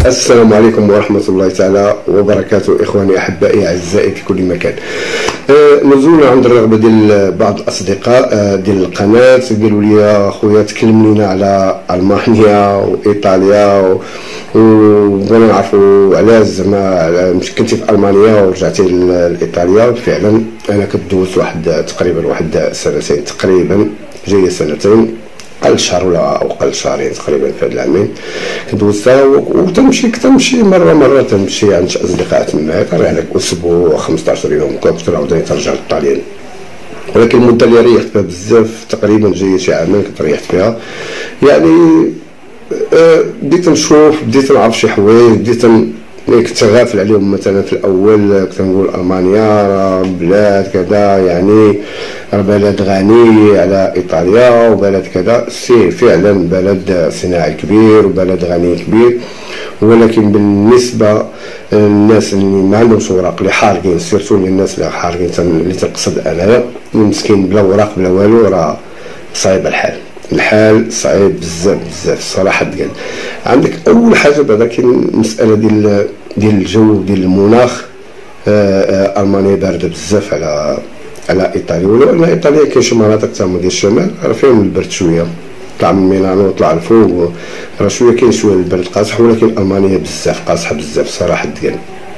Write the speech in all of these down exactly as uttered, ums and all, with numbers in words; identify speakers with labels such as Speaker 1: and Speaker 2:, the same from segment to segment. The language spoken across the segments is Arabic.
Speaker 1: السلام عليكم ورحمة الله تعالى وبركاته. إخواني أحبائي أعزائي في كل مكان. آه نزولنا عند الرغبة ديال بعض الأصدقاء آه ديال القناة، قالوا لي يا خويا تكلم لنا على ألمانيا وإيطاليا وبغينا نعرفوا علاش زعما مش كنتي في ألمانيا ورجعتي لإيطاليا. فعلا أنا كنت دوزت واحد تقريبا واحد سنتين تقريبا جاية سنتين قل شهر ولا او قل شهرين تقريبا في هاد العامين كندوزتها، وتمشي كتمشي مره مره تمشي عند اصدقاء تما كنريح لك اسبوع خمسطاش يوم كنت عاوتاني ترجع للطاليان. ولكن المده اللي ريحت فيها بزاف تقريبا جايه شي عامين كنت ريحت فيها، يعني بديت نشوف بديت نعرف شي حوايج بديت كنت غافل عليهم. مثلا في الاول كنت نقول المانيا راه بلاد كذا، يعني راه بلد غني على ايطاليا وبلد كذا. سي فعلا بلد صناعي كبير وبلد غني كبير، ولكن بالنسبه للناس اللي ما عندهمش اوراق اللي حارقين، سيرتو الناس اللي حارقين اللي تقصد انايا مسكين بلا اوراق بلا والو، راه صعيب الحال الحال صعيب بزاف بزاف الصراحه. ديال عندك اول حاجه بعدا كاين المساله ديال ديال الجو ديال المناخ. المانيا بارده بزاف على على ايطاليا، ولو ان ايطاليا كاين شي مناطق تما ديال الشمال راه فيهم البرد شويه، طلع من ميلانو طلع لفوق راه شويه كاين شويه البرد قاصح، ولكن المانيا بزاف قاصحه بزاف صراحه. ديال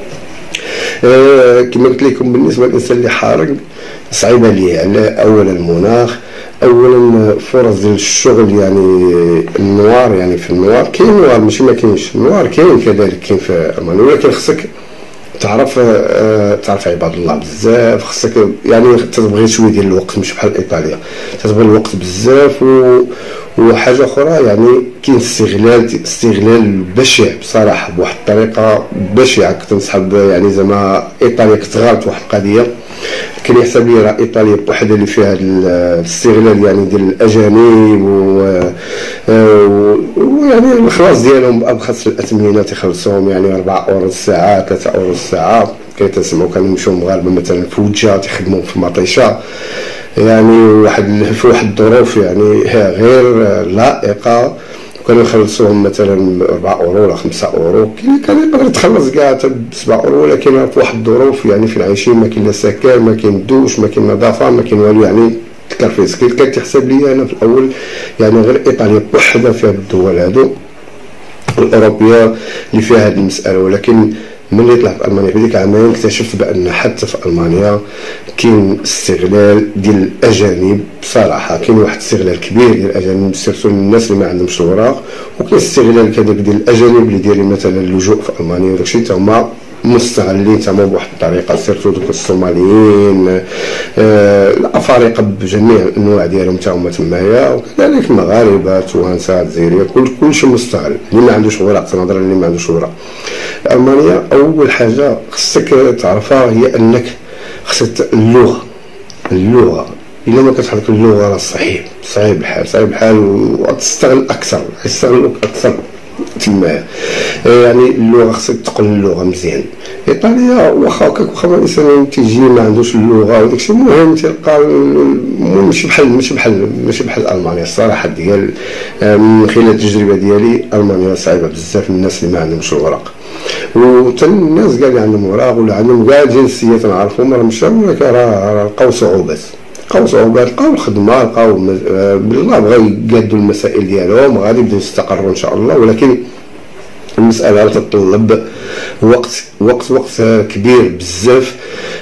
Speaker 1: أه كما قلت لكم بالنسبه للانسان اللي حارق صعيبه ليه على اولا المناخ، اولا فرص ديال الشغل، يعني النوار، يعني في النوار كاين نوار ماشي ما كاينش النوار، كاين كذلك كاين في المانيا، ولكن خصك تعرف آه تعرف عباد الله بزاف، خصك يعني تبغي شويه ديال الوقت مش بحال ايطاليا تبغي الوقت بزاف. و وحاجه اخرى يعني كاين استغلال استغلال بشع بصراحه بواحد الطريقه بشعه. كنت نصحاب يعني زعما ايطاليا كنت غلط واحد القضيه، كان يحسب لي راه ايطاليا بوحدها اللي فيها الاستغلال يعني ديال الاجانب، ويعني الخلاص ديالهم بابخس الاثمنه تيخلصوهم يعني أربعة أورو الساعه ثلاثة أورو الساعه. كيتسمعوا كنمشيو مغاربه مثلا في وجه تيخدموا في مطيشه، يعني واحد في واحد الظروف يعني غير لائقه، وكانوا يخلصوهم مثلا أربعة أورو ولا خمسة أورو، كان يقدر يتخلص كاع حتى ب سبعة أورو، ولكن في واحد الظروف يعني فين عايشين ما كاين لا سكان ما كاين دوش ما كاين نظافه ما كاين والو، يعني تكرفيس. كان تحسب لي انا في الاول يعني غير ايطاليا بوحدها فيها الدول هادو الاوروبيه اللي فيها هذه المساله. ولكن ملي طلعت في المانيا في ديك العامين اكتشفت بان حتى في المانيا كاين استغلال ديال الاجانب بصراحه، كاين واحد الاستغلال كبير ديال الاجانب سيرتو الناس اللي ما عندهمش الوراق، وكاين استغلال كذلك ديال الاجانب اللي دايرين مثلا اللجوء في المانيا، وداكشي حتى هما مستغلين تما بواحد الطريقه. سيرتو دوك الصوماليين آه الافارقه بجميع الانواع ديالهم حتى هما تمايا، وكذلك المغاربه توانسه الجزائريه كل كلشي مستغل. اللي ما عندوش وراق تنهضر اللي ما عندوش وراق. المانيا اول حاجه خصك تعرفها هي انك خصك اللغه اللغه الا ما كتعرف اللغه راه صعيب صعيب الحال صعيب الحال وتستغل اكثر يستغلوك اكثر تما. يعني اللغه خصك تقول اللغه مزيان. ايطاليا واخا هكاك واخا الانسان تيجي ما عندوش اللغه وداكشي المهم تلقى ماشي بحال ماشي بحال ماشي بحال المانيا الصراحه. ديال من خلال التجربه ديالي المانيا صعيبه بزاف الناس اللي ما عندهمش الوراق، وحتى الناس كاع اللي عندهم وراق ولا عندهم كاع جنسيه نعرفهم راه مشاو، ولكن راه لقاو صعوبات لقاو صعوبات لقاو الخدمه لقاو بالله بغاو يقادوا المسائل ديالهم غادي يبداو يستقروا ان شاء الله. ولكن المساله تتطلب وقت وقت وقت كبير بزاف.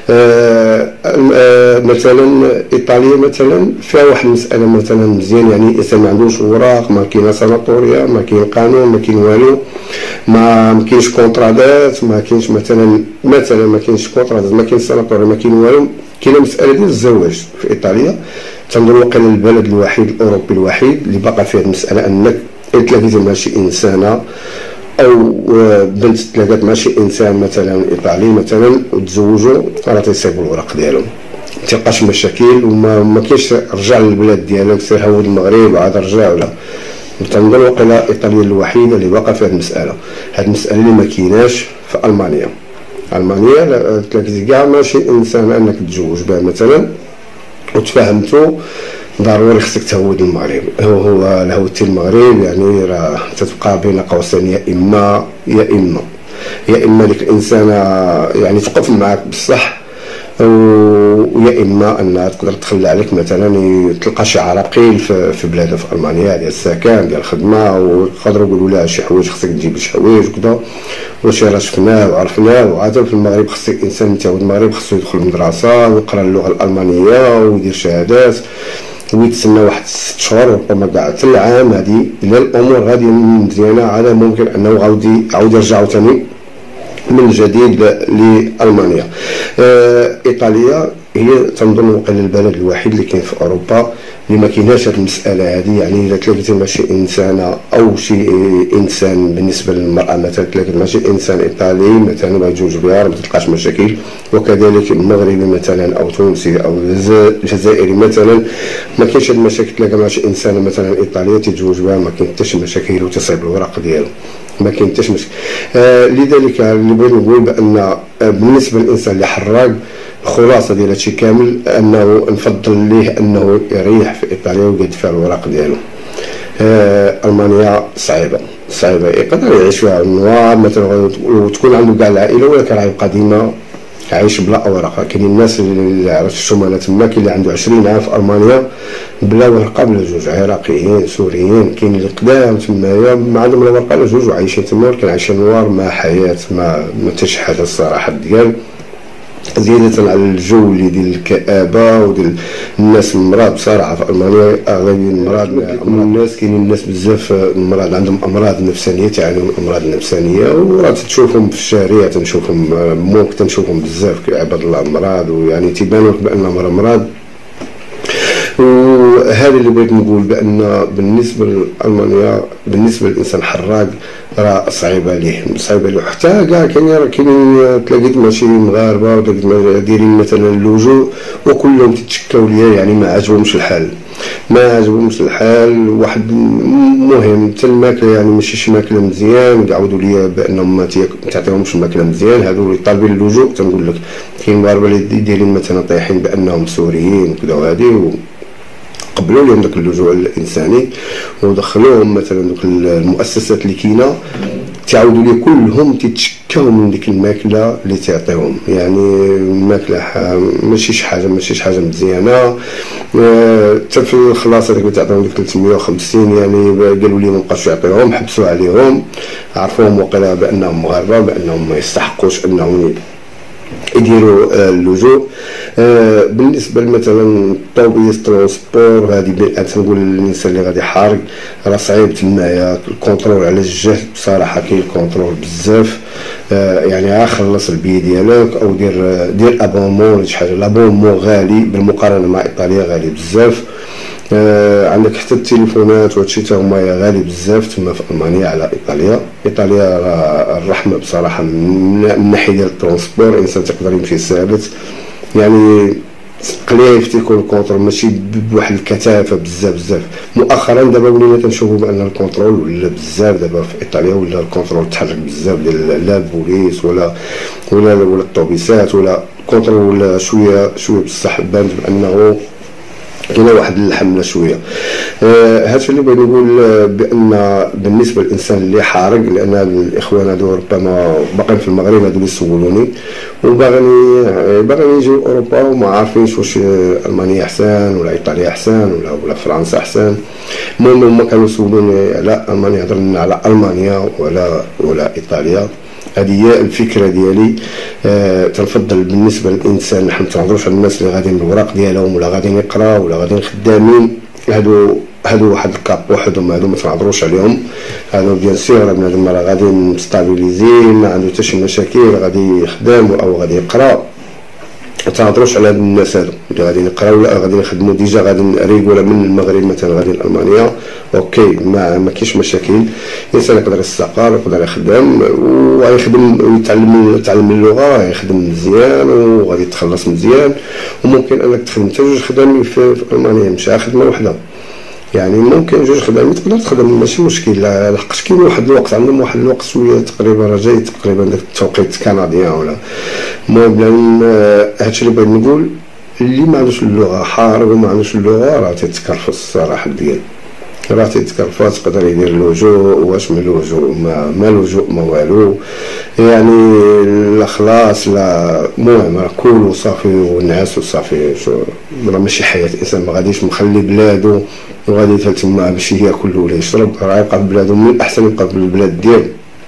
Speaker 1: آه آه مثلا ايطاليا مثلا فيها واحد المساله مثلا مزيان، يعني الانسان ما عندوش اوراق ما كاين سناتوريا ما كاين قانون ما كاين والو، ما كاينش كونطرادات ما كاينش مثلا مثلا ما كاينش كونطرادات ما كاين سناتوريا ما كاين والو. كاينه مساله ديال الزواج في ايطاليا تنظن واقيلا البلد الوحيد الاوروبي الوحيد اللي باقا فيه المساله انك تلاقيتي مع شي انسانه او بنت تلاقات مع شي انسان مثلا ايطالي مثلا وتزوجوا راه تيصيبوا الوراق ديالهم ما تلقاش مشاكل، وما ما كاينش رجع للبلاد ديالك سير هود المغرب عاد رجع ولا. تنظن واقيلا ايطاليا الوحيده اللي باقا فيها المساله. هاد المساله اللي ما كايناش في المانيا. المانيا تلاقيتي كاع ماشي انسان انك تتزوج بها مثلا وتفاهمتوا ضروري خصك تهود المغرب. هو هو هودتي المغرب يعني راه تتبقى بين قوسين يا اما يا اما يا اما ديك الانسانه يعني تقف معاك بصح، ويا اما انها تقدر تخلى عليك مثلا تلقى شي عراقيل في بلادها في المانيا ديال السكن ديال الخدمه، ويقدروا يقولوا لها شي حوايج خصك تجيب شي حوايج وكذا، وشي راه شفناه وعرفناه. وعاد في المغرب خص الانسان تاع المغرب خصو يدخل المدرسه ويقرا اللغه الالمانيه ويدير شهادات ويتسنى واحد ست شهور ربما كاع حتى العام. هذه الا الامور غادي مزيانه عاد ممكن انه غادي عاود يرجعوا ثاني من جديد لألمانيا. آه إيطاليا هي تنظن وقيل البلد الوحيد اللي كاين في أوروبا اللي ما كايناش هذه المسألة هذه. يعني إذا تلاقيتي مع شي إنسانة أو شي إنسان بالنسبة للمرأة مثلا تلاقيت مع شي إنسان إيطالي مثلا بغا يتزوج بها ما تلقاش مشاكل، وكذلك المغربي مثلا أو تونسي أو جزائري مثلا ما كاينش هاد المشاكل. تلاقى مع شي إنسانة مثلا إيطالية تتزوج بها ما كاين حتى شي مشاكل وتصعب الوراق ديالو، ما كاين حتى شي مشكل. آه لذلك اللي بغيت نقول بان آه بالنسبه للانسان اللي حراق الخلاصه ديال هادشي كامل انه نفضل ليه انه يريح في ايطاليا ويدفع الوراق ديالو. آه المانيا صعيبه صعيبه يقدر يعيش فيها النوار مثلا وتكون عنده كاع العائله، ولكن راه يبقى ديما عايش بلا اوراق. كاين الناس اللي عرفتهم انا تما كاين اللي عنده عشرين عام في المانيا بلا ورقه بلا جوج، عراقيين سوريين كاين اللي قدام تمايا ما عندهم لا ورقه لا جوج وعايشين تما، ولكن عايشين نوار ما حياه ما ما حتى شي حاجه الصراحه ديال زيادة على الجو اللي ديال الكآبة وديال الناس المرض. بصراحة في ألمانيا أغلبية المرض الناس كاينين الناس بزاف المرض عندهم أمراض نفسانية تعانوا من الأمراض النفسانية، وراه تشوفهم في الشارع تنشوفهم ممكن تنشوفهم بزاف عباد الله أمراض، ويعني تيبانوا لك بأنهم أمراض. وهذا اللي بغيت نقول بان بالنسبه لالمانيا بالنسبه للانسان حراق راه صعيبه ليه صعيبه ليه. حتى كاع كاين كاين تلاقيت مع شي مغاربه وتلاقيت مع دايرين مثلا اللجوء وكلهم تتشكاو ليا يعني ما عجبهمش الحال ما عجبهمش الحال. واحد مهم حتى الماكله يعني ماشي شي ماكله مزيان، يعاودوا ليا بانهم ما تعطيهمش الماكله مزيان. هادو اللي طالبين اللجوء تنقول لك كاين مغاربه اللي دايرين مثلا طايحين بانهم سوريين وكذا وهادي قبلوا لهم داك اللجوء الانساني ودخلوهم مثلا دوك المؤسسات اللي كاينه تعاودوا لي كلهم تيتشكاو من ديك الماكله اللي تعطيهم. يعني الماكله ماشي شي حاجه ماشي شي حاجه مزيانه. حتى في الخلاصه اللي تعطيهم ديك ثلاثمية وخمسين يعني قالوا لي ما بقاش يعطيوهم، حبسوا عليهم، عرفوهم وقيلا بانهم مغاربه بانهم ما يستحقوش انهم يديروا اللجوء. آه بالنسبه مثلا الطوبيس ترونسبور هذه تنقول للانسان اللي غادي حارق راه صعيب تمايا الكونترول على الجهد. بصراحه كاين الكونترول بزاف. آه يعني خلص البي ديالك او دير دير ابونمون ولا شي حاجه. الابونمون غالي بالمقارنه مع ايطاليا غالي بزاف. آه عندك حتى التليفونات وهادشي تا هما غالي بزاف تما في المانيا على ايطاليا. ايطاليا الرحمه بصراحه من الناحيه ديال الترونسبور الانسان تقدر يمشي ثابت يعني قليل يفتيكو الكونترول ماشي بواحد الكثافه بزاف بزاف. مؤخرا دابا ولينا تنشوفوا بان الكونترول ولا بزاف دابا في ايطاليا ولا الكونترول تحرك بزاف ديال لا البوليس ولا ولا ولا الطوبيسات ولا الكونترول ولا شويه شويه بصح بان بانه كاينه واحد الحمله شويه. آه هادشي اللي بغيت نقول آه بان بالنسبه للانسان اللي حارق، لان الاخوان هادو ربما باقيين في المغرب هادو اللي سولوني وباغيين باغيين يجيو اوروبا وما عارفينش واش المانيا احسن ولا ايطاليا احسن ولا ولا فرنسا احسن. المهم هما كانوا يسولوني على المانيا، هضرنا على المانيا ولا ولا ايطاليا. هذه هي الفكره ديالي. آه تنفضل بالنسبه للانسان نحن ما تنهضروش على الناس اللي غاديين بالوراق ديالهم ولا غاديين يقراو ولا غاديين خدامين. هادو هادو واحد الكاب وحدهم، هادو ما تنهضروش عليهم. هادو بيان سور بنادم راه غادي مستابيليزين ما عنده حتى شي مشاكل غادي يخدم او غادي يقرا. ما تنهضروش على هاد الناس هادو اللي غادي يقراو ولا غادي يخدموا ديجا غادي نريق ولا من المغرب مثلا غادي لالمانيا. اوكي ما ما كاينش مشاكل. الانسان يقدر يستقر يقدر يخدم ويخدم ويتعلم يتعلم اللغه يخدم مزيان وغادي يتخلص مزيان. وممكن انك تخدم حتى جوج خدامين في المانيا ماشي خدمه وحده. يعني ممكن جوج خدامين تقدر تخدم ماشي مشكل. لحقاش كاين واحد الوقت عندهم واحد الوقت شويه تقريبا راه جاي تقريبا داك التوقيت الكنديان ولا المهم. هادشي اللي بغيت نقول اللي ما عندوش اللغه حارب وما عندوش اللغه راه تيتكرفص الصراحه ديالو، راه تيتكرفص. يقدر يدير اللجوء، واش من اللجوء ما ما لجوء ما والو، يعني لا خلاص لا المهم راه كلو صافي ونعس وصافي. راه ماشي حياه انسان، ما غاديش مخلي بلادو وغادي حتى تما باش ياكل ولا يشرب، راه يبقى في بلادو، من الاحسن يبقى في البلاد ديالو.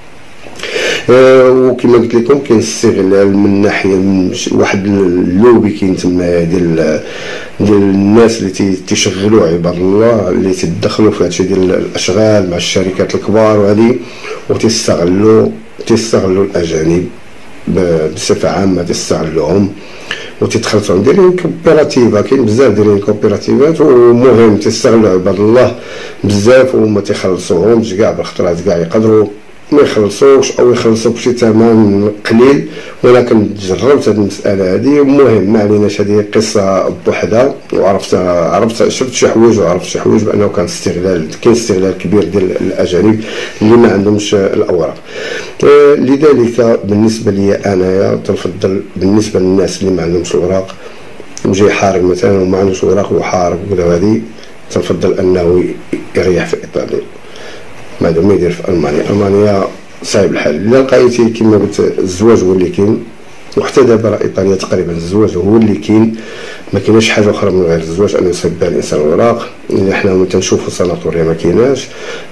Speaker 1: أه وكما قلت لكم كاين استغلال من ناحيه من واحد اللوبي كاين تما ديال ديال الناس اللي تيشغلوا عباد الله، اللي تيدخلوا في هادشي ديال الاشغال مع الشركات الكبار وهذه، وتيستغلوا تيستغلوا الاجانب بصفه عامه، تيستغلوهم وتتخلصوا. دايرين كوبيراتيفا، كاين بزاف دايرين كوبيراتيفات، ومهم تيستغلوا عباد الله بزاف وما تيخلصوهمش كاع، بالخطرات كاع يقدروا ما يخلصوش او يخلصوا بشي ثمن قليل. ولكن جربت هذه المساله هذه، المهم ما عليناش، هذه قصه بوحدها وعرفت عرفت شفت شي حوايج وعرفت شي حوايج بانه كان استغلال، كاين استغلال كبير ديال الاجانب اللي ما عندهمش الاوراق. آه لذلك بالنسبه لي انايا تنفضل بالنسبه للناس اللي ما عندهمش الاوراق وجاي حارب مثلا وما عندوش اوراق وحارب وكذا، هذه تنفضل انه يريح في ايطاليا ما دام يدير في المانيا. المانيا صعيب الحال. الا لقيتي كما قلت الزواج هو اللي كاين، وحتى دابا راه ايطاليا تقريبا الزواج هو اللي كاين، ما كايناش حاجه اخرى من غير الزواج ان يصيب بها الانسان الاوراق. اللي حنا تنشوفوا ساناتوريا ما كايناش،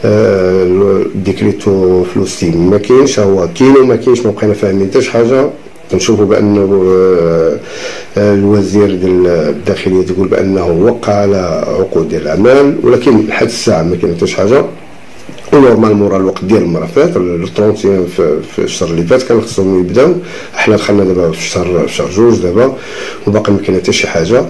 Speaker 1: آه ديكريتو فلوسي ما كاينش، هو كاين وما كاينش، ما بقينا فاهمين حتى شي حاجه. تنشوفوا بانه الوزير ديال الداخليه تقول بانه وقع على عقود ديال الاعمال، ولكن لحد الساعه ما كاين حتى شي حاجه. ونورمالمون راه الوقت ديال المره فات ثلاثين في الشهر اللي فات كان خصهم يبداو، حنا دخلنا دابا في الشهر في شهر جوج دابا وباقي ما كاين حتى شي حاجه.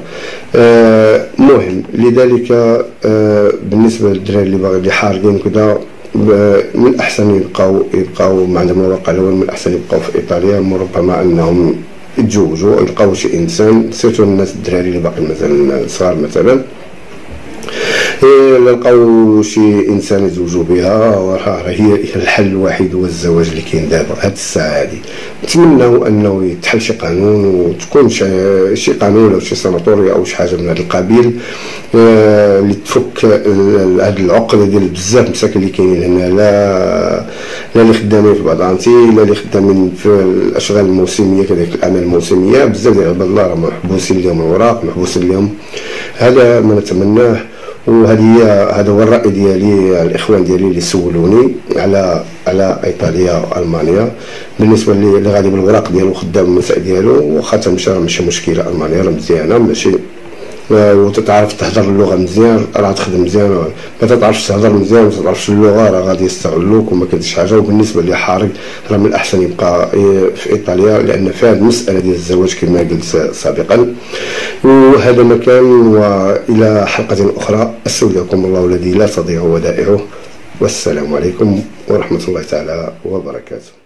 Speaker 1: المهم آه لذلك آه بالنسبه للدراري اللي باغي اللي حارقين كذا، من الاحسن يبقاو يبقاو ما عندهم الواقع الاول، من الاحسن يبقاو في ايطاليا، ربما انهم يتزوجوا يلقاو شي انسان، سيرتو الناس الدراري اللي باقي مثلا صغار مثلا، لقاو شي انسان يتزوجوا بها، وراه هي الحل الوحيد هو الزواج اللي كاين دابا هاد الساعه هادي. نتمناو انه يتحل شي قانون وتكون شي قانون او شي ساناتوريا او شي حاجه من هذا القبيل اللي تفك هاد العقده ديال بزاف مساكن اللي كاينين هنا، لا لا اللي خدامين في بعضانتي، لا اللي خدامين في الاشغال الموسميه كذلك الاعمال الموسميه. بزاف ديال عباد الله راه محبوسين لهم الاوراق، محبوسين لهم. هذا ما نتمناه، وهذه هذا هو الراي ديالي. الاخوان ديالي اللي سولوني على على ايطاليا والمانيا، بالنسبه اللي غادي بالوراق ديالو خدام المساء ديالو، واخا تمشى ماشي مشكله، المانيا راه مزيانه ماشي، وتتعرف تهضر اللغه مزيان راه تخدم مزيان. ما تتعرفش تهضر مزيان ما تتعرفش اللغه راه غادي يستغلوك وما كاينش حاجه. وبالنسبه اللي حارق راه من الاحسن يبقى في ايطاليا، لان فيها المساله ديال الزواج كما قلت سابقا. وهذا مكان، والى حلقه اخرى استودعكم الله الذي لا تضيع ودائعه، والسلام عليكم ورحمه الله تعالى وبركاته.